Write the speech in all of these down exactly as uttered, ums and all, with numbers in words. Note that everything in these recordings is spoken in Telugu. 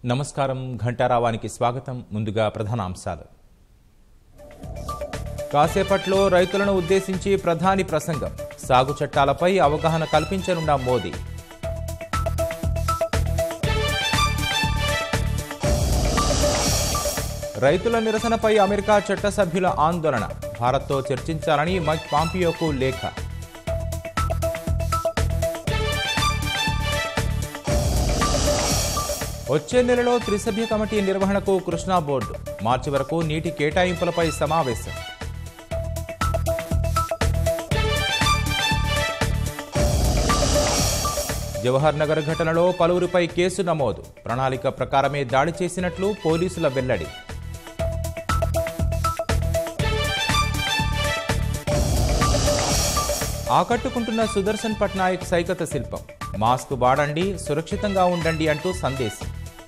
నమస్కారం ఘంటారావానికి స్వాగతం. ముందుగా ప్రధానాంశాలు. కాసేపట్లో రైతులను ఉద్దేశించి ప్రధాని ప్రసంగం. సాగు చట్టాలపై అవగాహన కల్పించనున్న మోదీ. రైతుల నిరసనపై అమెరికా చట్టసభ్యుల ఆందోళన. భారత్తో చర్చించాలని మైక్ పాంపియోకు లేఖ. వచ్చే నెలలో త్రిసభ్య కమిటీ నిర్వహణకు కృష్ణా బోర్డు. మార్చి వరకు నీటి కేటాయింపులపై సమావేశం. జవహర్ నగర్ ఘటనలో పలువురిపై కేసు నమోదు. ప్రణాళిక ప్రకారమే దాడి చేసినట్లు పోలీసుల వెల్లడి. ఆకట్టుకుంటున్న సుదర్శన్ పట్నాయక్ సైకత శిల్పం. మాస్క్ వాడండి, సురక్షితంగా ఉండండి అంటూ సందేశం.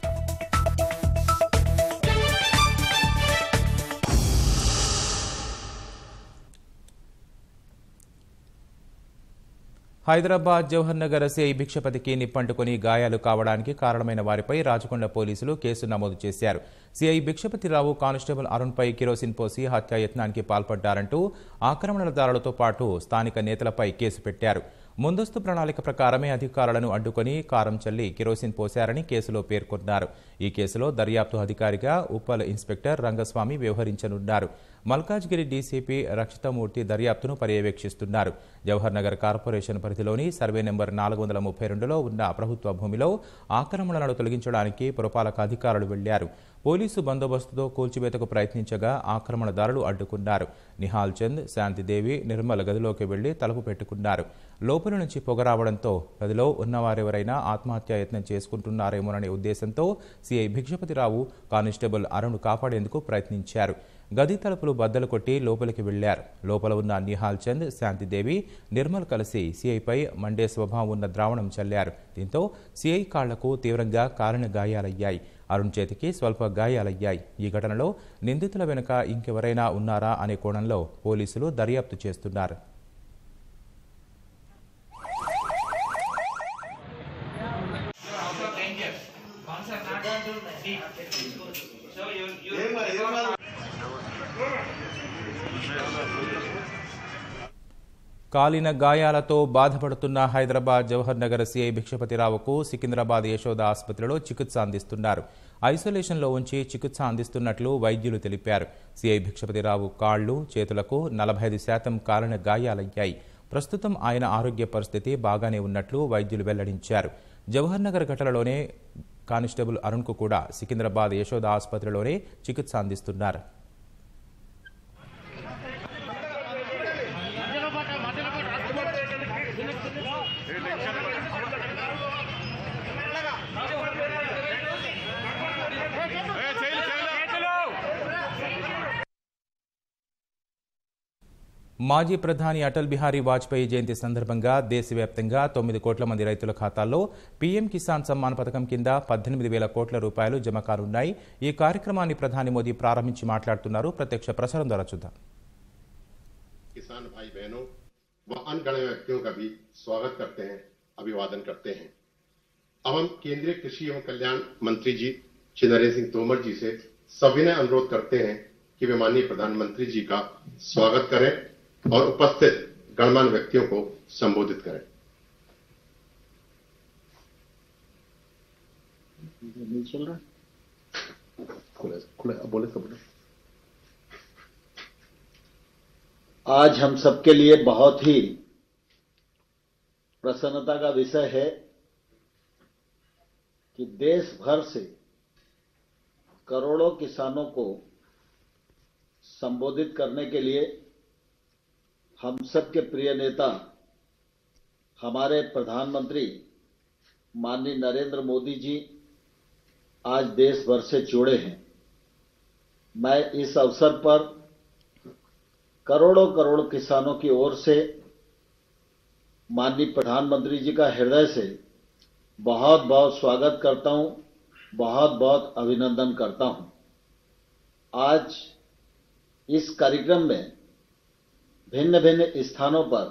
హైదరాబాద్ జవహర్ నగర్ సిఐ భిక్షపతికి నిప్పంటుకుని గాయాలు కావడానికి కారణమైన వారిపై రాచకొండ పోలీసులు కేసు నమోదు చేశారు. సిఐ భిక్షపతిరావు కానిస్టేబుల్ అరుణ్పై కిరోసిన్ పోసి హత్యాయత్నానికి పాల్పడ్డారంటూ ఆక్రమణదారులతో పాటు స్థానిక నేతలపై కేసు పెట్టారు. ముందస్తు ప్రణాళిక ప్రకారమే అధికారులను అడ్డుకొని కారం చల్లి కిరోసిన్ పోశారని కేసులో పేర్కొన్నారు. ఈ కేసులో దర్యాప్తు అధికారిగా ఉప్పల్ ఇన్స్పెక్టర్ రంగస్వామి వ్యవహరించనున్నారు. మల్కాజ్గిరి డీసీపీ రక్షితమూర్తి దర్యాప్తును పర్యవేక్షిస్తున్నారు. జవహర్ నగర్ కార్పొరేషన్ పరిధిలోని సర్వే నెంబర్ నాలుగు వందల ముప్పై రెండులో ఉన్న ప్రభుత్వ భూమిలో ఆక్రమణలను తొలగించడానికి పురపాలక అధికారులు వెళ్లారు. పోలీసు బందోబస్తుతో కూల్చివేతకు ప్రయత్నించగా ఆక్రమణదారులు అడ్డుకున్నారు. నిహాల్ చంద్, శాంతిదేవి నిర్మల్ గదిలోకి వెళ్లి తలుపు పెట్టుకున్నారు. లోపల నుంచి పొగ రావడంతో గదిలో ఉన్నవారెవరైనా ఆత్మహత్యాయత్నం చేసుకుంటున్నారేమోననే ఉద్దేశంతో సిఐ భిక్షపతిరావు కానిస్టేబుల్ అరుణ్ కాపాడేందుకు ప్రయత్నించారు. గది తలుపులు బద్దలు కొట్టి లోపలికి వెళ్లారు. లోపల ఉన్న నిహాల్ చంద్, శాంతిదేవి, నిర్మల్ కలిసి సిఐపై మండే స్వభావం ఉన్న ద్రావణం చల్లారు. దీంతో సిఐ కాళ్లకు తీవ్రంగా కాలిన గాయాలయ్యాయి. అరుణ్ చేతికి స్వల్ప గాయాలయ్యాయి. ఈ ఘటనలో నిందితుల వెనుక ఇంకెవరైనా ఉన్నారా అనే కోణంలో పోలీసులు దర్యాప్తు చేస్తున్నారు. కాలిన గాయాలతో బాధపడుతున్న హైదరాబాద్ జవహర్ నగర్ సిఐ భిక్షపతిరావుకు సికింద్రాబాద్ యశోద ఆసుపత్రిలో చికిత్స అందిస్తున్నారు. ఐసోలేషన్లో ఉంచి చికిత్స అందిస్తున్నట్లు వైద్యులు తెలిపారు. సిఐ భిక్షపతిరావు కాళ్లు, చేతులకు నలభై ఐదు శాతం కాలిన గాయాలయ్యాయి. ప్రస్తుతం ఆయన ఆరోగ్య పరిస్థితి బాగానే ఉన్నట్లు వైద్యులు వెల్లడించారు. జవహర్ నగర్ ఘటనలోనే కానిస్టేబుల్ అరుణ్కు కూడా సికింద్రాబాద్ యశోద ఆసుపత్రిలోనే చికిత్స అందిస్తున్నారు. మాజీ ప్రధాని అటల్ బిహారీ వాజ్పేయి జయంతి సందర్భంగా దేశవ్యాప్తంగా తొమ్మిది కోట్ల మంది రైతుల ఖాతాల్లో పీఎం కిసాన్ సమ్మాన్ పథకం కింద పద్దెనిమిది వేల కోట్ల రూపాయలు జమ కానున్నాయి. ఈ కార్యక్రమాన్ని ప్రధాని మోదీ ప్రారంభించి మాట్లాడుతున్నారు. ప్రత్యక్ష ప్రసారం ద్వారా చూద్దాం. किसान भाई बहनों व अन्य गणमान्य व्यक्तियों का भी स्वागत करते हैं, अभिवादन करते हैं। अब हम केंद्रीय कृषि एवं कल्याण मंत्री जी श्री नरेंद्र सिंह तोमर जी से सविनय अनुरोध करते हैं कि वे माननीय प्रधानमंत्री जी का स्वागत करें और उपस्थित गणमान्य व्यक्तियों को संबोधित करें। चल रहा खुले खुले बोले सब आज हम सबके लिए बहुत ही प्रसन्नता का विषय है कि देश भर से करोड़ों किसानों को संबोधित करने के लिए हम सबके प्रिय नेता हमारे प्रधानमंत्री माननीय नरेंद्र मोदी जी आज देश भर से जुड़े हैं। मैं इस अवसर पर करोड़ों करोड़ किसानों की ओर से माननीय प्रधानमंत्री जी का हृदय से बहुत बहुत स्वागत करता हूं, बहुत बहुत अभिनंदन करता हूं। आज इस कार्यक्रम में भिन्न भिन्न स्थानों पर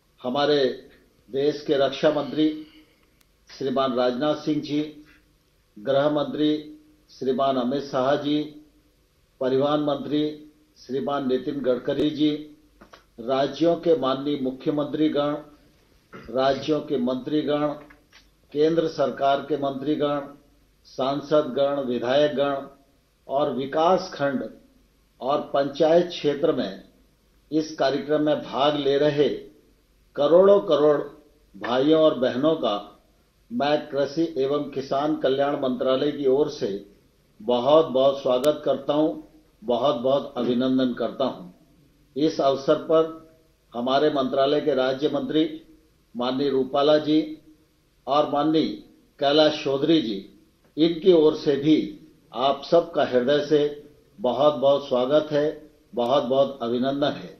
हमारे देश के रक्षा मंत्री श्रीमान राजनाथ सिंह जी, गृह मंत्री श्रीमान अमित शाह जी, परिवहन मंत्री श्रीमान नितिन गडकरी जी, राज्यों के माननीय मुख्यमंत्रीगण, राज्यों के मंत्रीगण, केंद्र सरकार के मंत्रीगण, सांसदगण, विधायकगण और विकास खंड और पंचायत क्षेत्र में इस कार्यक्रम में भाग ले रहे करोड़ों करोड़ भाइयों और बहनों का मैं कृषि एवं किसान कल्याण मंत्रालय की ओर से बहुत बहुत स्वागत करता हूं, बहुत बहुत अभिनंदन करता हूं। इस अवसर पर हमारे मंत्रालय के राज्य मंत्री माननीय रूपाला जी और माननीय कैलाश चौधरी जी, इनकी ओर से भी आप सबका हृदय से बहुत बहुत स्वागत है, बहुत बहुत अभिनंदन है।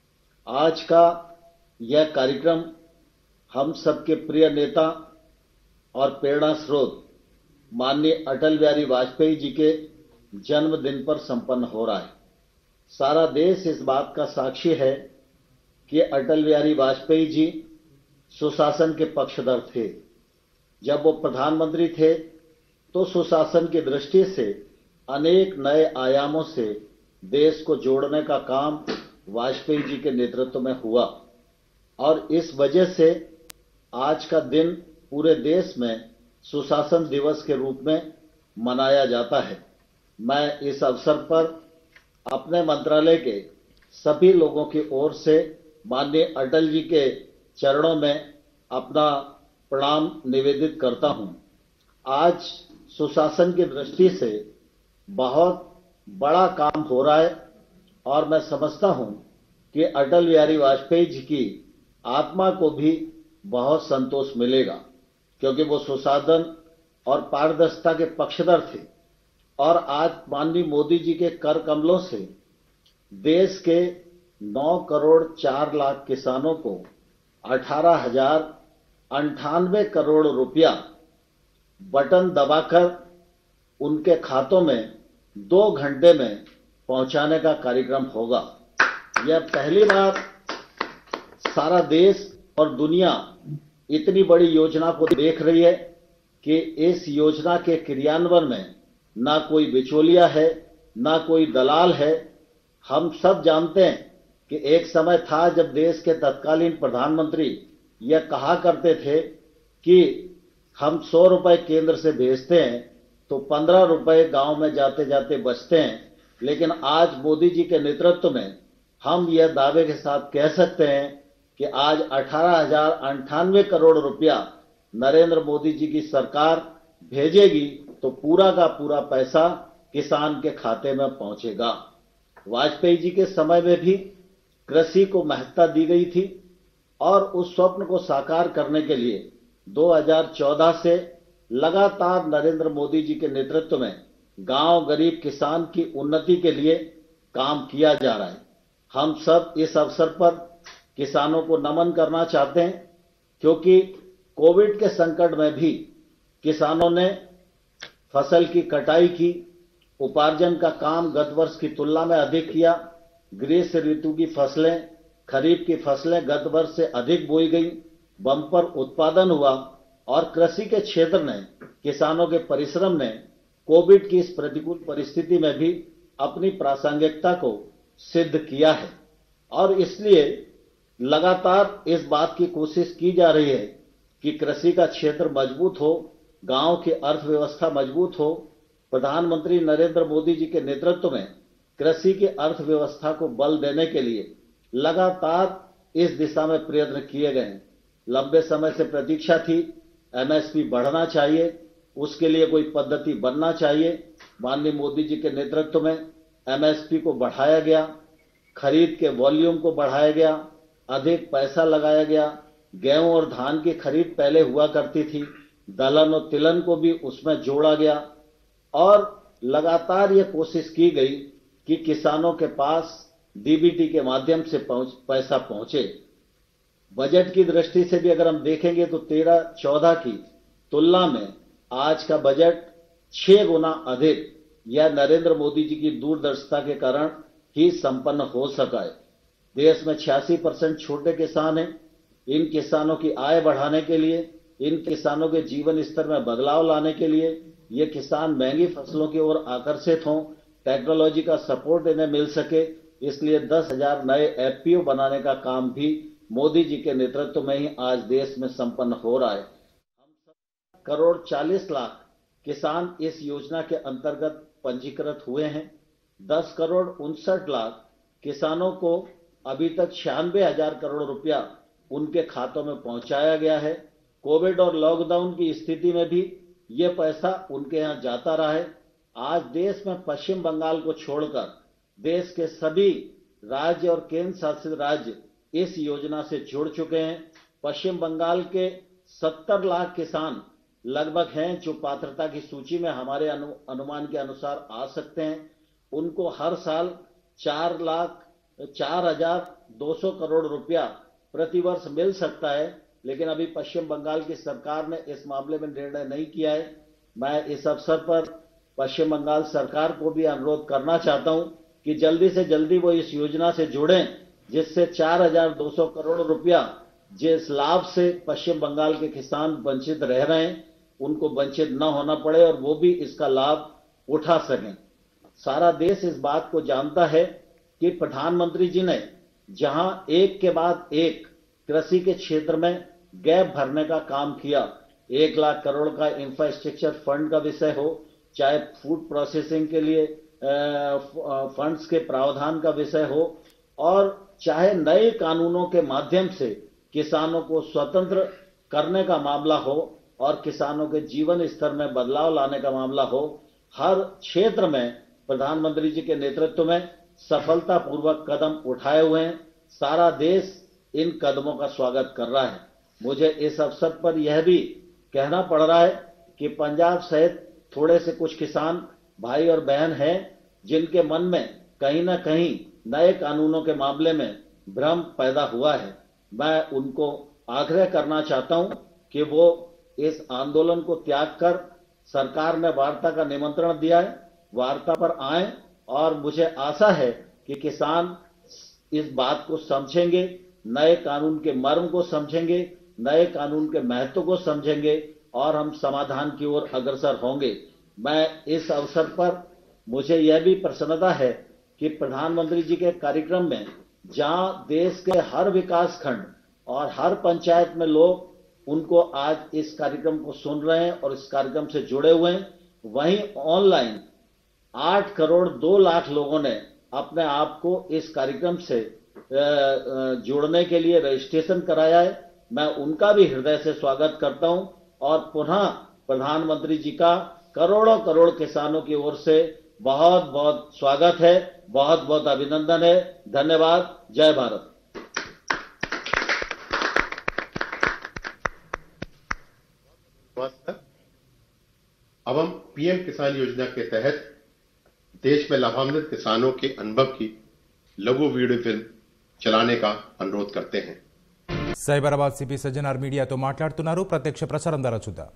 आज का यह कार्यक्रम हम सबके प्रिय नेता और प्रेरणा स्रोत माननीय अटल बिहारी वाजपेयी जी के जन्मदिन पर संपन्न हो रहा है। सारा देश इस बात का साक्षी है कि अटल बिहारी वाजपेयी जी सुशासन के पक्षधर थे। जब वो प्रधानमंत्री थे तो सुशासन की दृष्टि से अनेक नए आयामों से देश को जोड़ने का काम वाजपेयी जी के नेतृत्व में हुआ और इस वजह से आज का दिन पूरे देश में सुशासन दिवस के रूप में मनाया जाता है। मैं इस अवसर पर अपने मंत्रालय के सभी लोगों की ओर से माननीय अटल जी के चरणों में अपना प्रणाम निवेदित करता हूं। आज सुशासन की दृष्टि से बहुत बड़ा काम हो रहा है और मैं समझता हूं कि अटल बिहारी वाजपेयी जी की आत्मा को भी बहुत संतोष मिलेगा, क्योंकि वो सुशासन और पारदर्शिता के पक्षधर थे और आज माननीय मोदी जी के कर कमलों से देश के नौ करोड़ चार लाख किसानों को अठारह हजार अंठानवे करोड़ रुपया बटन दबाकर उनके खातों में दो घंटे में पहुंचाने का कार्यक्रम होगा। यह पहली बार सारा देश और दुनिया इतनी बड़ी योजना को देख रही है कि इस योजना के क्रियान्वयन में ना कोई बिचौलिया है, ना कोई दलाल है। हम सब जानते हैं कि एक समय था जब देश के तत्कालीन प्रधानमंत्री यह कहा करते थे कि हम सौ रुपए केंद्र से भेजते हैं तो पंद्रह रुपए गांव में जाते जाते बचते हैं, लेकिन आज मोदी जी के नेतृत्व में हम यह दावे के साथ कह सकते हैं कि आज अठारह हजार अंठानवे करोड़ रुपया नरेंद्र मोदी जी की सरकार भेजेगी तो पूरा का पूरा पैसा किसान के खाते में पहुंचेगा। वाजपेयी जी के समय में भी कृषि को महत्ता दी गई थी और उस स्वप्न को साकार करने के लिए दो हज़ार चौदह से लगातार नरेंद्र मोदी जी के नेतृत्व में गांव गरीब किसान की उन्नति के लिए काम किया जा रहा है। हम सब इस अवसर पर किसानों को नमन करना चाहते हैं, क्योंकि कोविड के संकट में भी किसानों ने फसल की कटाई की, उपार्जन का काम गत वर्ष की तुलना में अधिक किया। ग्रीष्म ऋतु की फसलें, खरीफ की फसलें गत वर्ष से अधिक बोई गई, बम्पर उत्पादन हुआ और कृषि के क्षेत्र ने, किसानों के परिश्रम ने कोविड की इस प्रतिकूल परिस्थिति में भी अपनी प्रासंगिकता को सिद्ध किया है और इसलिए लगातार इस बात की कोशिश की जा रही है कि कृषि का क्षेत्र मजबूत हो, गांव की अर्थव्यवस्था मजबूत हो। प्रधानमंत्री नरेंद्र मोदी जी के नेतृत्व में कृषि की अर्थव्यवस्था को बल देने के लिए लगातार इस दिशा में प्रयत्न किए गए हैं। लंबे समय से प्रतीक्षा थी, एमएसपी बढ़ना चाहिए, उसके लिए कोई पद्धति बनना चाहिए। माननीय मोदी जी के नेतृत्व में एमएसपी को बढ़ाया गया, खरीद के वॉल्यूम को बढ़ाया गया, अधिक पैसा लगाया गया। गेहूं और धान की खरीद पहले हुआ करती थी, दलहन और तिलहन को भी उसमें जोड़ा गया और लगातार ये कोशिश की गई कि किसानों के पास डीबीटी के माध्यम से पहुंच, पैसा पहुंचे। बजट की दृष्टि से भी अगर हम देखेंगे तो तेरह चौदह की तुलना में आज का बजट छह गुना अधिक यह नरेंद्र मोदी जी की दूरदर्शिता के कारण ही संपन्न हो सका है। देश में छियासी परसेंट छोटे किसान हैं। इन किसानों की आय बढ़ाने के लिए, इन किसानों के जीवन स्तर में बदलाव लाने के लिए ये किसान महंगी फसलों की ओर आकर्षित हों, टेक्नोलॉजी का सपोर्ट इन्हें मिल सके, इसलिए दस हजार नए एफपीओ बनाने का काम भी मोदी जी के नेतृत्व में ही आज देश में संपन्न हो रहा है। हम करोड़ चालीस लाख किसान इस योजना के अंतर्गत पंजीकृत हुए हैं। दस करोड़ उनसठ लाख किसानों को अभी तक छियानवे हजार करोड़ रुपया उनके खातों में पहुंचाया गया है। कोविड और लॉकडाउन की स्थिति में भी ये पैसा उनके यहाँ जाता रहा है। आज देश में पश्चिम बंगाल को छोड़कर देश के सभी राज्य और केंद्र शासित राज्य इस योजना से जुड़ चुके हैं। पश्चिम बंगाल के सत्तर लाख किसान लगभग हैं जो पात्रता की सूची में हमारे अनु, अनुमान के अनुसार आ सकते हैं। उनको हर साल चार लाख चार हजार दो सौ करोड़ रुपया प्रतिवर्ष मिल सकता है, लेकिन अभी पश्चिम बंगाल की सरकार ने इस मामले में निर्णय नहीं किया है। मैं इस अवसर पर पश्चिम बंगाल सरकार को भी अनुरोध करना चाहता हूं कि जल्दी से जल्दी वो इस योजना से जुड़ें, जिससे चार हजार दो सौ करोड़ रुपया जिस लाभ से पश्चिम बंगाल के किसान वंचित रह रहे हैं उनको वंचित न होना पड़े और वो भी इसका लाभ उठा सकें। सारा देश इस बात को जानता है कि प्रधानमंत्री जी ने जहां एक के बाद एक कृषि के क्षेत्र में गैप भरने का काम किया, एक लाख करोड़ का इंफ्रास्ट्रक्चर फंड का विषय हो, चाहे फूड प्रोसेसिंग के लिए फंड्स के प्रावधान का विषय हो, और चाहे नए कानूनों के माध्यम से किसानों को स्वतंत्र करने का मामला हो और किसानों के जीवन स्तर में बदलाव लाने का मामला हो, हर क्षेत्र में प्रधानमंत्री जी के नेतृत्व में सफलतापूर्वक कदम उठाए हुए हैं। सारा देश इन कदमों का स्वागत कर रहा है। मुझे इस अवसर पर यह भी कहना पड़ रहा है कि पंजाब सहित थोड़े से कुछ किसान भाई और बहन हैं जिनके मन में कहीं ना कहीं नए कानूनों के मामले में भ्रम पैदा हुआ है। मैं उनको आग्रह करना चाहता हूं कि वो इस आंदोलन को त्याग कर, सरकार ने वार्ता का निमंत्रण दिया है, वार्ता पर आए और मुझे आशा है कि किसान इस बात को समझेंगे, नए कानून के मर्म को समझेंगे, नए कानून के महत्व को समझेंगे और हम समाधान की ओर अग्रसर होंगे। मैं इस अवसर पर मुझे यह भी प्रसन्नता है कि प्रधानमंत्री जी के कार्यक्रम में जहां देश के हर विकास खंड और हर पंचायत में लोग उनको आज इस कार्यक्रम को सुन रहे हैं और इस कार्यक्रम से जुड़े हुए हैं, वहीं ऑनलाइन आठ करोड़ दो लाख लोगों ने अपने आप को इस कार्यक्रम से जुड़ने के लिए रजिस्ट्रेशन कराया है। मैं उनका भी हृदय से स्वागत करता हूं और पुनः प्रधानमंत्री जी का करोड़ों करोड़ किसानों की ओर से बहुत बहुत स्वागत है, बहुत बहुत अभिनंदन है। धन्यवाद। जय भारत। अब हम पीएम किसान योजना के तहत देश में लाभान्वित किसानों के अनुभव की लघु वीडियो फिल्म चलाने का अनुरोध करते हैं। సైబరాబాద్ సిపి సజ్జనార్ మీడియాతో మాట్లాడుతున్నారు. ప్రత్యక్ష ప్రసారం ద్వారా చూద్దాం.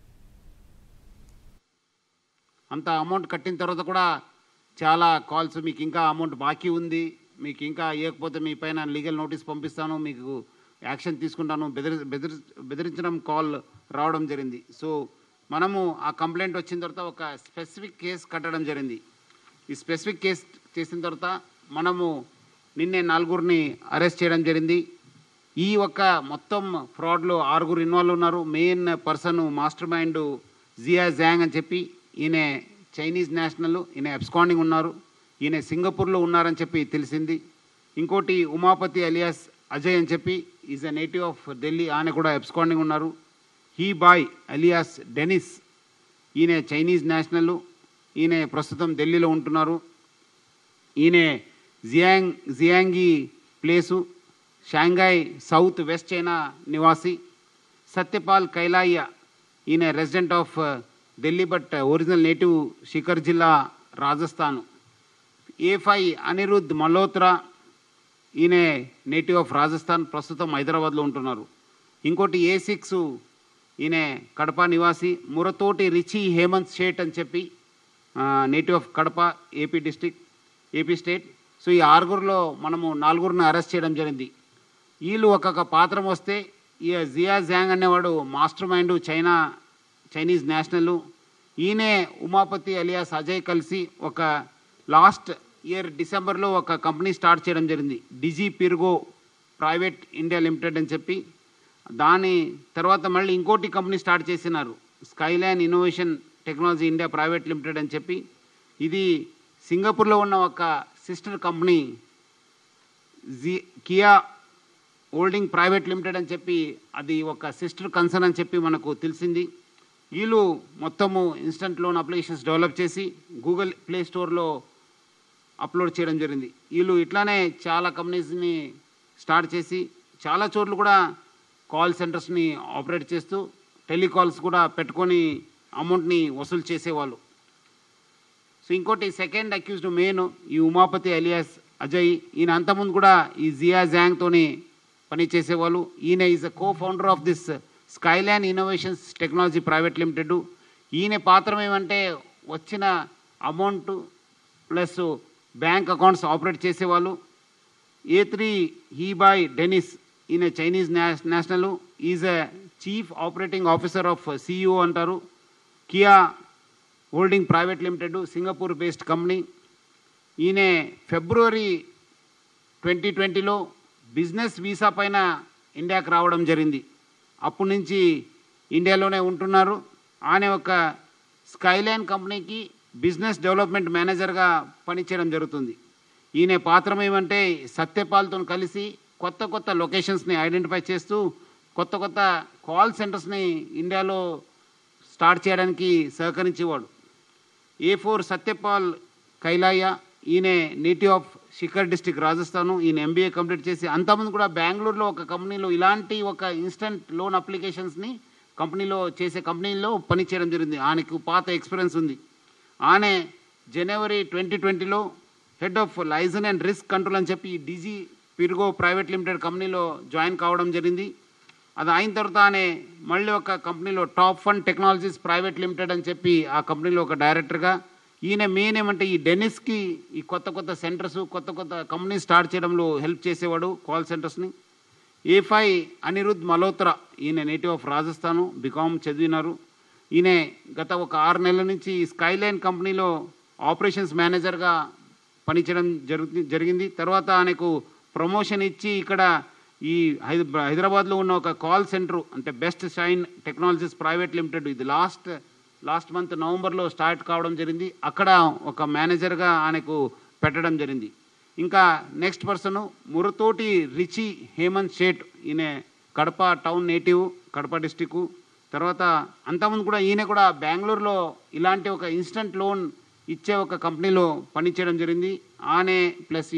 అంత అమౌంట్ కట్టిన తర్వాత కూడా చాలా కాల్స్, మీకు ఇంకా అమౌంట్ బాకీ ఉంది, మీకు ఇంకా ఇవ్వకపోతే మీ పైన లీగల్ నోటీస్ పంపిస్తాను, మీకు యాక్షన్ తీసుకుంటాను, బెదిరి బెదిరి బెదిరించడం కాల్ రావడం జరిగింది. సో మనము ఆ కంప్లైంట్ వచ్చిన తర్వాత ఒక స్పెసిఫిక్ కేసు కట్టడం జరిగింది. ఈ స్పెసిఫిక్ కేసు చేసిన తర్వాత మనము నిన్నే నలుగురిని అరెస్ట్ చేయడం జరిగింది. ఈ ఒక్క మొత్తం ఫ్రాడ్లో ఆరుగురు ఇన్వాల్వ్ ఉన్నారు. Main person master mind Jia Zhang అని చెప్పి, ఈయన చైనీస్ నేషనల్, ఈయన అబ్స్కాండింగ్ ఉన్నారు, ఈయన సింగపూర్లో ఉన్నారని చెప్పి తెలిసింది. ఇంకోటి ఉమాపతి అలియాస్ అజయ్ అని చెప్పి, is a native of Delhi, ఆయన కూడా అబ్స్కాండింగ్ ఉన్నారు. హీ బాయ్ అలియాస్ డెనిస్, ఈయన చైనీస్ నేషనల్, ఈయన ప్రస్తుతం ఢిల్లీలో ఉంటున్నారు. ఈయన Jiang Jiangxi place Shanghai south west China నివాసి. సత్యపాల్ కైలాయ, ఈయన resident of Delhi but original native Sikar జిల్లా రాజస్థాన్. ఏ ఫైవ్ అనిరుద్ మల్హోత్రా, ఈయన నేటివ్ ఆఫ్ రాజస్థాన్, ప్రస్తుతం హైదరాబాద్లో ఉంటున్నారు. ఇంకోటి ఏ సిక్స్, ఈయన కడప నివాసి. మురతోటి రిచి హేమంత్ షేట్ అని చెప్పి, native of Kadapa, AP district, AP state. So ఈ ఆరుగురులో మనము నలుగురిని అరెస్ట్ చేయడం జరిగింది. వీళ్ళు ఒక్కొక్క పాత్రం వస్తే, ఈ జియా జాంగ్ అనేవాడు master mind, China Chinese national, ఈయనే ఉమాపతి అలియాస్ అజయ్ కలిసి ఒక లాస్ట్ ఇయర్ డిసెంబర్లో ఒక కంపెనీ స్టార్ట్ చేయడం జరిగింది, Digi Pirgo private India limited అని చెప్పి. దాని తర్వాత మళ్ళీ ఇంకోటి కంపెనీ స్టార్ట్ చేసినారు, Skyline innovation technology India private limited అని చెప్పి. ఇది సింగపూర్లో ఉన్న ఒక sister company Ji Kia holding private limited అని చెప్పి, అది ఒక సిస్టర్ కన్సర్న్ అని చెప్పి మనకు తెలిసింది. వీళ్ళు మొత్తము ఇన్స్టంట్ లోన్ అప్లికేషన్స్ డెవలప్ చేసి గూగుల్ ప్లే స్టోర్లో అప్లోడ్ చేయడం జరిగింది. వీళ్ళు ఇట్లానే చాలా కంపెనీస్ని స్టార్ట్ చేసి చాలా చోట్ల కూడా కాల్ సెంటర్స్ని ఆపరేట్ చేస్తూ టెలికాల్స్ కూడా పెట్టుకొని అమౌంట్ని వసూలు చేసేవాళ్ళు. సో ఇంకోటి సెకండ్ అక్యూజ్డ్ మెయిన్ ఈ ఉమాపతి అలియాస్ అజయ్, ఈయన అంతకుముందు కూడా ఈ జియా జాంగ్తోని పని చేసేవాళ్ళు. ఈయన is a co founder of this Skyline innovations technology private limited. ఈయన పాత్ర ఏమంటే వచ్చిన amount plus bank accounts operate చేసేవాళ్ళు. ఏ త్రీ హీబాయ్ డెనిస్, ఈయన Chinese national, is a chief operating officer of CEO అంటారు, Kia holding private limited, Singapore based company. ఈయన ఫిబ్రవరి ట్వంటీ ట్వంటీలో బిజినెస్ వీసా పైన ఇండియాకి రావడం జరిగింది. అప్పటి నుంచి ఇండియాలోనే ఉంటున్నారు. ఆయన ఒక స్కైలైన్ కంపెనీకి బిజినెస్ డెవలప్మెంట్ మేనేజర్గా పనిచేయడం జరుగుతుంది. ఈయన పాత్ర ఏమంటే సత్యపాల్తో కలిసి కొత్త కొత్త లొకేషన్స్ని ఐడెంటిఫై చేస్తూ కొత్త కొత్త కాల్ సెంటర్స్ని ఇండియాలో స్టార్ట్ చేయడానికి సహకరించేవాడు. ఏ ఫోర్ సత్యపాల్ కైలాయ, ఈయన native of Sikar district Rajasthan. ఈయన ఎంబీఏ కంప్లీట్ చేసి అంతకుముందు కూడా బెంగళూరులో ఒక కంపెనీలో ఇలాంటి ఒక ఇన్స్టంట్ లోన్ అప్లికేషన్స్ని కంపెనీలో చేసే కంపెనీలో పనిచేయడం జరిగింది. ఆయనకు పాత ఎక్స్పీరియన్స్ ఉంది. ఆయన జనవరి ట్వంటీ ట్వంటీలో head of licence and risk control అని చెప్పి డిజీ పిర్గో ప్రైవేట్ లిమిటెడ్ కంపెనీలో జాయిన్ కావడం జరిగింది. అది అయిన తర్వాత ఆయన మళ్ళీ ఒక కంపెనీలో top fund technologies private limited అని చెప్పి ఆ కంపెనీలో ఒక డైరెక్టర్గా. ఈయన మెయిన్ ఏమంటే ఈ డెనిస్కి ఈ కొత్త కొత్త సెంటర్స్ కొత్త కొత్త కంపెనీ స్టార్ట్ చేయడంలో హెల్ప్ చేసేవాడు కాల్ సెంటర్స్ని. ఏ ఫైవ్ అనిరుద్ మల్హోత్రా, ఈయన నేటివ్ ఆఫ్ రాజస్థాను, బీకామ్ చదివినారు. ఈయన గత ఒక ఆరు నెలల నుంచి స్కైలైన్ కంపెనీలో ఆపరేషన్స్ మేనేజర్గా పనిచేయడం జరుగు జరిగింది తర్వాత ఆయనకు ప్రమోషన్ ఇచ్చి ఇక్కడ ఈ హైదరాబాద్లో ఉన్న ఒక కాల్ సెంటర్ అంటే Best Shine technologies private limited, ఇది లాస్ట్ లాస్ట్ మంత్ నవంబర్లో స్టార్ట్ కావడం జరిగింది. అక్కడ ఒక మేనేజర్గా ఆయనకు పెట్టడం జరిగింది. ఇంకా నెక్స్ట్ పర్సన్ మురతోటి రిచి హేమంత్ షేట్, ఈయన Kadapa town native, Kadapa district. తర్వాత అంతకుముందు కూడా ఈయన కూడా బెంగళూరులో ఇలాంటి ఒక ఇన్స్టంట్ లోన్ ఇచ్చే ఒక కంపెనీలో పనిచేయడం జరిగింది. ఆనే ప్లస్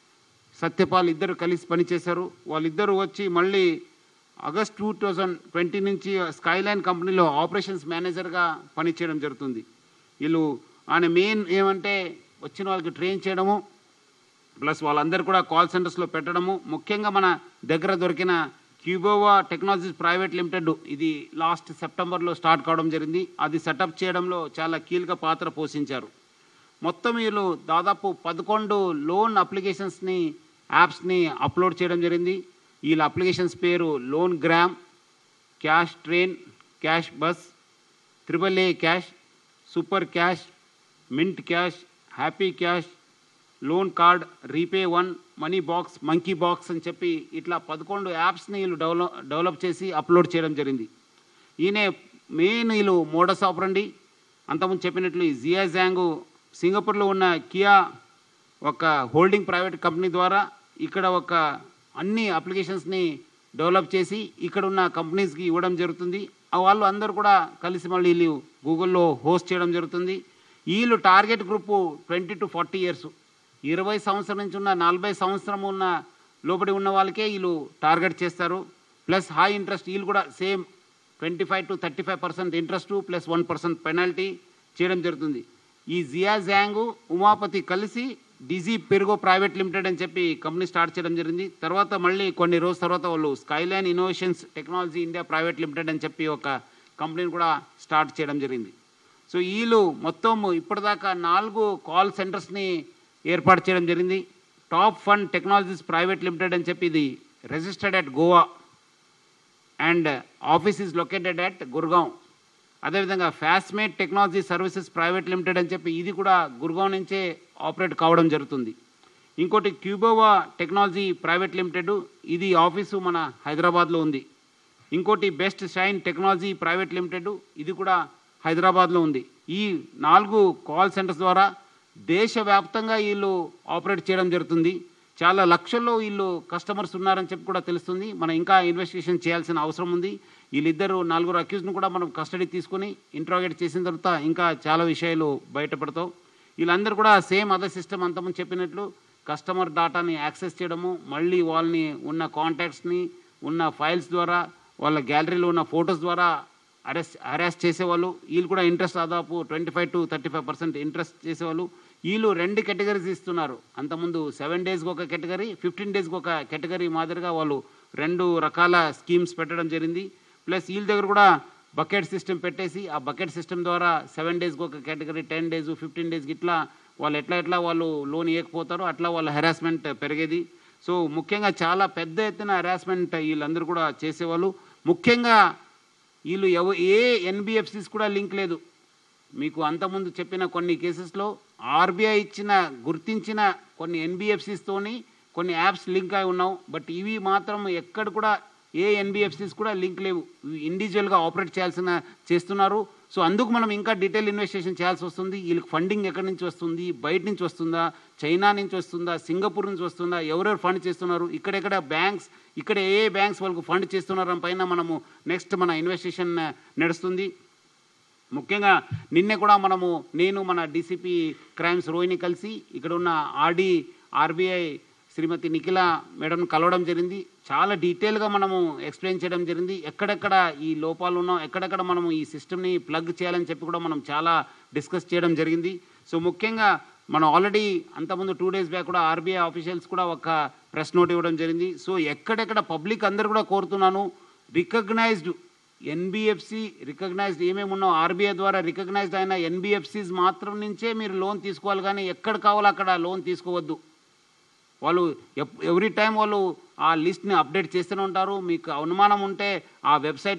సత్యపాల్ ఇద్దరు కలిసి పనిచేశారు. వాళ్ళిద్దరూ వచ్చి మళ్ళీ ఆగస్ట్ టూ థౌజండ్ ట్వంటీ నుంచి స్కైలైన్ కంపెనీలో ఆపరేషన్స్ మేనేజర్గా పనిచేయడం జరుగుతుంది. వీళ్ళు ఆయన మెయిన్ ఏమంటే వచ్చిన వాళ్ళకి ట్రైన్ చేయడము ప్లస్ వాళ్ళందరూ కూడా కాల్ సెంటర్స్లో పెట్టడము. ముఖ్యంగా మన దగ్గర దొరికిన క్యూబోవా టెక్నాలజీస్ ప్రైవేట్ లిమిటెడ్ ఇది లాస్ట్ సెప్టెంబర్లో స్టార్ట్ కావడం జరిగింది. అది సెటప్ చేయడంలో చాలా కీలక పాత్ర పోషించారు. మొత్తం వీళ్ళు దాదాపు పదకొండు లోన్ అప్లికేషన్స్ని యాప్స్ని అప్లోడ్ చేయడం జరిగింది. వీళ్ళ అప్లికేషన్స్ పేరు Loan Gram, cash train, cash bus, triple A cash, super cash, mint cash, happy cash, loan card, repay one, money box, monkey box అని చెప్పి ఇట్లా పదకొండు యాప్స్ని వీళ్ళు డెవలప్ డెవలప్ చేసి అప్లోడ్ చేయడం జరిగింది. ఈయన మెయిన్ వీళ్ళు మోడస్ ఆపరండి అంతకుముందు చెప్పినట్లు ఈ జియా జాంగ్ సింగపూర్లో ఉన్న కియా ఒక హోల్డింగ్ ప్రైవేట్ కంపెనీ ద్వారా ఇక్కడ ఒక అన్ని అప్లికేషన్స్ని డెవలప్ చేసి ఇక్కడ ఉన్న కంపెనీస్కి ఇవ్వడం జరుగుతుంది. వాళ్ళు అందరూ కూడా కలిసి మళ్ళీ వీళ్ళు గూగుల్లో హోస్ట్ చేయడం జరుగుతుంది. వీళ్ళు target group twenty to forty years ఇరవై సంవత్సరం నుంచి ఉన్న నలభై సంవత్సరం ఉన్న లోపడి ఉన్న వాళ్ళకే వీళ్ళు టార్గెట్ చేస్తారు. ప్లస్ హై ఇంట్రెస్ట్ వీళ్ళు కూడా same twenty five to thirty five percent interest plus one percent penalty చేయడం జరుగుతుంది. ఈ జియా జాంగ్ ఉమాపతి కలిసి డిజీ పిర్గో ప్రైవేట్ లిమిటెడ్ అని చెప్పి కంపెనీ స్టార్ట్ చేయడం జరిగింది. తర్వాత మళ్ళీ కొన్ని రోజుల తర్వాత వాళ్ళు Skyline innovations technology India private limited అని చెప్పి ఒక కంపెనీని కూడా స్టార్ట్ చేయడం జరిగింది. సో వీళ్ళు మొత్తం ఇప్పటిదాకా నాలుగు కాల్ సెంటర్స్ని ఏర్పాటు చేయడం జరిగింది. Top fund technologies private limited అని చెప్పి ఇది registered at Goa and office is located at Gurgaon. అదేవిధంగా Fastmate technology services private limited అని చెప్పి ఇది కూడా గుర్గావ్ నుంచే ఆపరేట్ కావడం జరుగుతుంది. ఇంకోటి క్యూబోవా టెక్నాలజీ ప్రైవేట్ లిమిటెడ్, ఇది ఆఫీసు మన హైదరాబాద్లో ఉంది. ఇంకోటి Best Shine technology private limited, ఇది కూడా హైదరాబాద్లో ఉంది. ఈ నాలుగు కాల్ సెంటర్స్ ద్వారా దేశవ్యాప్తంగా వీళ్ళు ఆపరేట్ చేయడం జరుగుతుంది. చాలా లక్షల్లో వీళ్ళు కస్టమర్స్ ఉన్నారని చెప్పి కూడా తెలుస్తుంది. మనం ఇంకా ఇన్వెస్టిగేషన్ చేయాల్సిన అవసరం ఉంది. వీళ్ళిద్దరు నలుగురు అక్యూజ్ను కూడా మనం కస్టడీ తీసుకుని ఇంట్రాగేట్ చేసిన తర్వాత ఇంకా చాలా విషయాలు బయటపడతాం. వీళ్ళందరూ కూడా సేమ్ అదర్ సిస్టమ్ అంతకుముందు చెప్పినట్లు కస్టమర్ డాటాని యాక్సెస్ చేయడము, మళ్ళీ వాళ్ళని ఉన్న కాంటాక్ట్స్ని ఉన్న ఫైల్స్ ద్వారా వాళ్ళ గ్యాలరీలో ఉన్న ఫొటోస్ ద్వారా అరెస్ట్ హరాస్ చేసేవాళ్ళు. వీళ్ళు కూడా ఇంట్రెస్ట్ దాదాపు twenty five to thirty five percent interest చేసేవాళ్ళు. వీళ్ళు రెండు కేటగిరీస్ ఇస్తున్నారు. అంతకుముందు సెవెన్ డేస్కి ఒక కేటగిరీ, ఫిఫ్టీన్ డేస్కి ఒక కేటగిరీ మాదిరిగా వాళ్ళు రెండు రకాల స్కీమ్స్ పెట్టడం జరిగింది. ప్లస్ వీళ్ళ దగ్గర కూడా బకెట్ సిస్టమ్ పెట్టేసి ఆ బకెట్ సిస్టమ్ ద్వారా సెవెన్ డేస్కి ఒక కేటగిరీ, టెన్ డేస్, ఫిఫ్టీన్ డేస్కి ఇట్లా వాళ్ళు ఎట్లా ఎట్లా వాళ్ళు లోన్ ఇవ్వకపోతారో అట్లా వాళ్ళ హెరాస్మెంట్ పెరిగేది. సో ముఖ్యంగా చాలా పెద్ద ఎత్తున హెరాస్మెంట్ వీళ్ళందరూ కూడా చేసేవాళ్ళు. ముఖ్యంగా వీళ్ళు ఎవ ఏ ఎన్బిఎఫ్సిస్ కూడా లింక్ లేదు. మీకు అంతకుముందు చెప్పిన కొన్ని కేసెస్లో ఆర్బీఐ ఇచ్చిన గుర్తించిన కొన్ని ఎన్బిఎఫ్సిస్తోని కొన్ని యాప్స్ లింక్ అయి ఉన్నావు. బట్ ఇవి మాత్రం ఎక్కడ కూడా ఏ ఎన్బిఎఫ్సిస్ కూడా లింక్ లేవు. ఇండివిజువల్గా ఆపరేట్ చేయాల్సిన చేస్తున్నారు. సో అందుకు మనం ఇంకా డీటెయిల్ ఇన్వెస్టిగేషన్ చేయాల్సి వస్తుంది. వీళ్ళకి ఫండింగ్ ఎక్కడి నుంచి వస్తుంది, బయట నుంచి వస్తుందా, చైనా నుంచి వస్తుందా, సింగపూర్ నుంచి వస్తుందా, ఎవరెవరు ఫండ్ చేస్తున్నారు, ఇక్కడెక్కడ బ్యాంక్స్, ఇక్కడ ఏ బ్యాంక్స్ వాళ్ళకు ఫండ్ చేస్తున్నారు పైన మనము నెక్స్ట్ మన ఇన్వెస్టిగేషన్ నడుస్తుంది. ముఖ్యంగా నిన్నే కూడా మనము నేను మన డీసీపీ క్రైమ్స్ రోహిణి కలిసి ఇక్కడ ఉన్న RD RBI Shrimati Nikhila madam కలవడం జరిగింది. చాలా డీటెయిల్గా మనము ఎక్స్ప్లెయిన్ చేయడం జరిగింది. ఎక్కడెక్కడ ఈ లోపాలు ఉన్నాం, ఎక్కడెక్కడ మనము ఈ సిస్టమ్ని ప్లగ్ చేయాలని చెప్పి కూడా మనం చాలా డిస్కస్ చేయడం జరిగింది. సో ముఖ్యంగా మనం ఆల్రెడీ అంతకుముందు టూ డేస్ బ్యాక్ కూడా ఆర్బీఐ ఆఫీషియల్స్ కూడా ఒక ప్రెస్ నోట్ ఇవ్వడం జరిగింది. సో ఎక్కడెక్కడ పబ్లిక్ అందరూ కూడా కోరుతున్నాను, రికగ్నైజ్డ్ ఎన్బిఎఫ్సి రికగ్నైజ్డ్ ఏమేమి ఉన్నావు ఆర్బీఐ ద్వారా రికగ్నైజ్డ్ అయిన ఎన్బిఎఫ్సిస్ మాత్రం నుంచే మీరు లోన్ తీసుకోవాలి, కానీ ఎక్కడ కావాలో అక్కడ లోన్ తీసుకోవద్దు. వాళ్ళు ఎవ్రీ టైం వాళ్ళు ఆ లిస్ట్ని అప్డేట్ చేస్తూనే ఉంటారు. మీకు అనుమానం ఉంటే ఆ వెబ్సైట్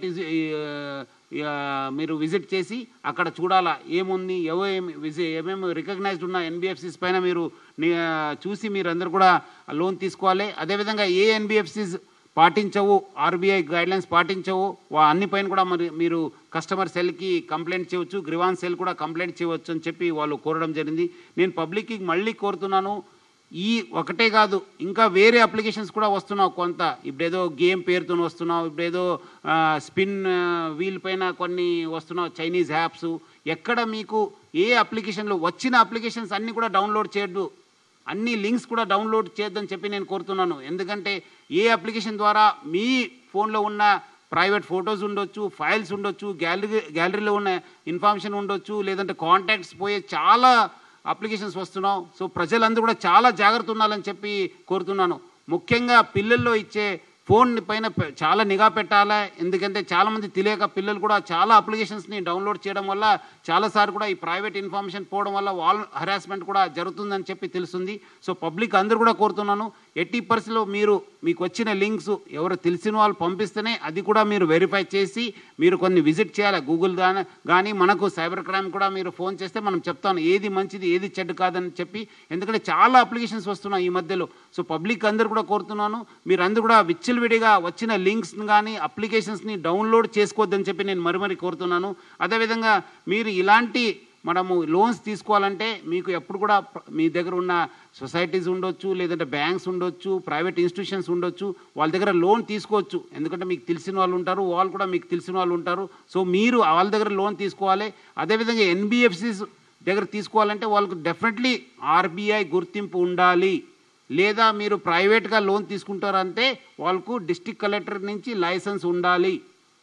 మీరు విజిట్ చేసి అక్కడ చూడాలా ఏముంది, ఏవో ఏమి విజి ఏమేమి రికగ్నైజ్డ్ ఉన్న ఎన్బిఎఫ్సిస్ పైన మీరు చూసి మీరు అందరు కూడా లోన్ తీసుకోవాలి. అదేవిధంగా ఏ ఎన్బిఎఫ్సిస్ పాటించవు, ఆర్బీఐ గైడ్లైన్స్ పాటించవు, అన్ని పైన కూడా మరి మీరు కస్టమర్ సెల్కి కంప్లైంట్ చేయవచ్చు, గ్రివాన్స్ సెల్ కూడా కంప్లైంట్ చేయవచ్చు అని చెప్పి వాళ్ళు కోరడం జరిగింది. నేను పబ్లిక్కి మళ్ళీ కోరుతున్నాను, ఈ ఒకటే కాదు ఇంకా వేరే అప్లికేషన్స్ కూడా వస్తున్నావు. కొంత ఇప్పుడేదో గేమ్ పేరుతో వస్తున్నావు, ఇప్పుడేదో స్పిన్ వీల్ పైన కొన్ని వస్తున్నావు చైనీస్ యాప్స్. ఎక్కడ మీకు ఏ అప్లికేషన్లో వచ్చిన అప్లికేషన్స్ అన్నీ కూడా డౌన్లోడ్ చేయొద్దు, అన్ని లింక్స్ కూడా డౌన్లోడ్ చేయొద్దని చెప్పి నేను కోరుతున్నాను. ఎందుకంటే ఏ అప్లికేషన్ ద్వారా మీ ఫోన్లో ఉన్న ప్రైవేట్ ఫొటోస్ ఉండొచ్చు, ఫైల్స్ ఉండొచ్చు, గ్యాలరీ గ్యాలరీలో ఉన్న ఇన్ఫర్మేషన్ ఉండొచ్చు, లేదంటే కాంటాక్ట్స్ పోయే చాలా అప్లికేషన్స్ వస్తున్నావు. సో ప్రజలందరూ కూడా చాలా జాగ్రత్త ఉండాలని చెప్పి కోరుతున్నాను. ముఖ్యంగా పిల్లల్లో ఇచ్చే ఫోన్ పైన చాలా నిఘా పెట్టాలా. ఎందుకంటే చాలామంది తెలియక పిల్లలు కూడా చాలా అప్లికేషన్స్ని డౌన్లోడ్ చేయడం వల్ల చాలాసార్లు కూడా ఈ ప్రైవేట్ ఇన్ఫర్మేషన్ పోవడం వల్ల వాళ్ళ హెరాస్మెంట్ కూడా జరుగుతుందని చెప్పి తెలుస్తుంది. సో పబ్లిక్ అందరూ కూడా కోరుతున్నాను, ఎట్టి పరిస్థితుల్లో మీరు మీకు వచ్చిన లింక్స్ ఎవరు తెలిసిన వాళ్ళు పంపిస్తేనే అది కూడా మీరు వెరిఫై చేసి మీరు కొన్ని విజిట్ చేయాలి. గూగుల్ దాని కానీ మనకు సైబర్ క్రైమ్ కూడా మీరు ఫోన్ చేస్తే మనం చెప్తాను ఏది మంచిది ఏది చెడ్డ కాదని చెప్పి. ఎందుకంటే చాలా అప్లికేషన్స్ వస్తున్నాయి ఈ మధ్యలో. సో పబ్లిక్ అందరూ కూడా కోరుతున్నాను, మీరు అందరూ కూడా విచ్చలవిడిగా వచ్చిన లింక్స్ని కానీ అప్లికేషన్స్ని డౌన్లోడ్ చేసుకోవద్దని చెప్పి నేను మరి మరి కోరుతున్నాను. అదేవిధంగా మీరు ఇలాంటి మనము లోన్స్ తీసుకోవాలంటే మీకు ఎప్పుడు కూడా మీ దగ్గర ఉన్న సొసైటీస్ ఉండొచ్చు, లేదంటే బ్యాంక్స్ ఉండొచ్చు, ప్రైవేట్ ఇన్స్టిట్యూషన్స్ ఉండొచ్చు, వాళ్ళ దగ్గర లోన్ తీసుకోవచ్చు. ఎందుకంటే మీకు తెలిసిన వాళ్ళు ఉంటారు, వాళ్ళు కూడా మీకు తెలిసిన వాళ్ళు ఉంటారు. సో మీరు వాళ్ళ దగ్గర లోన్ తీసుకోవాలి. అదేవిధంగా ఎన్బిఎఫ్సిస్ దగ్గర తీసుకోవాలంటే వాళ్ళకు డెఫినెట్లీ ఆర్బీఐ గుర్తింపు ఉండాలి. లేదా మీరు ప్రైవేట్గా లోన్ తీసుకుంటారంటే వాళ్ళకు డిస్ట్రిక్ట్ కలెక్టర్ నుంచి లైసెన్స్ ఉండాలి.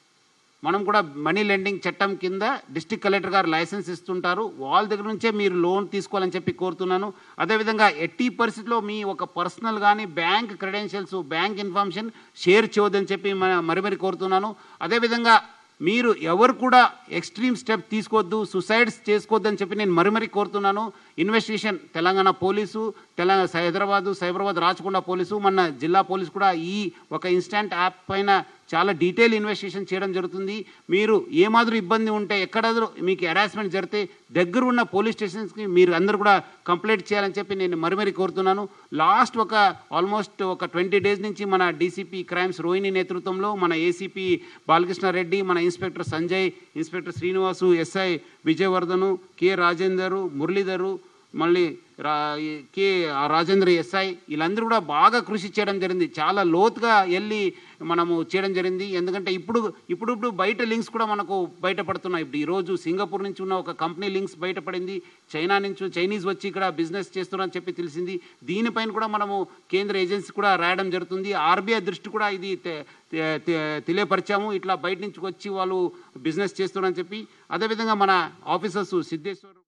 మనం కూడా మనీ లెండింగ్ చట్టం కింద డిస్ట్రిక్ట్ కలెక్టర్ గారు లైసెన్స్ ఇస్తుంటారు, వాళ్ళ దగ్గర నుంచే మీరు లోన్ తీసుకోవాలని చెప్పి కోరుతున్నాను. అదేవిధంగా ఎట్టి పరిస్థితిలో మీ ఒక పర్సనల్ కానీ bank credentials, bank information share చేయొద్దని చెప్పి మరి మరి కోరుతున్నాను. అదేవిధంగా మీరు ఎవరు కూడా ఎక్స్ట్రీమ్ స్టెప్ తీసుకోవద్దు, సుసైడ్స్ చేసుకోవద్దని చెప్పి నేను మరి మరి కోరుతున్నాను. Investigation Telangana police, Telangana Hyderabad Cyberabad Rachakonda police, మన జిల్లా పోలీసు కూడా ఈ ఒక ఇన్స్టాంట్ యాప్ పైన చాలా డీటెయిల్ ఇన్వెస్టిగేషన్ చేయడం జరుగుతుంది. మీరు ఏ మాదిరి ఇబ్బంది ఉంటే ఎక్కడాದರೂ మీకు హెరాస్మెంట్ జరిగితే దగ్గర ఉన్న పోలీస్ స్టేషన్స్కి మీరు అందరూ కూడా కంప్లైంట్ చేయాలని చెప్పి నేను మరి మరి కోరుతున్నాను. లాస్ట్ ఒక ఆల్మోస్ట్ ఒక ట్వంటీ డేస్ నుంచి మన డీసీపీ క్రైమ్స్ రోహిణి నేతృత్వంలో మన ఏసీపీ బాలకృష్ణారెడ్డి, మన inspector Sanjay, inspector Srinivas, SI Vijayavardhan, K Rajender, Muralidhar, మళ్ళీ రా కే రాజేంద్ర ఎస్ఐ వీళ్ళందరూ కూడా బాగా కృషి చేయడం జరిగింది. చాలా లోతుగా వెళ్ళి మనము చేయడం జరిగింది. ఎందుకంటే ఇప్పుడు ఇప్పుడు ఇప్పుడు బయట లింక్స్ కూడా మనకు బయటపడుతున్నాయి. ఇప్పుడు ఈరోజు సింగపూర్ నుంచి ఉన్న ఒక కంపెనీ లింక్స్ బయటపడింది. చైనా నుంచి చైనీస్ వచ్చి ఇక్కడ బిజినెస్ చేస్తున్నారని చెప్పి తెలిసింది. దీనిపైన కూడా మనము కేంద్ర ఏజెన్సీ కూడా రాయడం జరుగుతుంది. ఆర్బీఐ దృష్టి కూడా ఇది తెలియపరిచాము. ఇట్లా బయట నుంచి వచ్చి వాళ్ళు బిజినెస్ చేస్తున్నారని చెప్పి. అదేవిధంగా మన ఆఫీసర్స్ సిద్ధేశ్వర్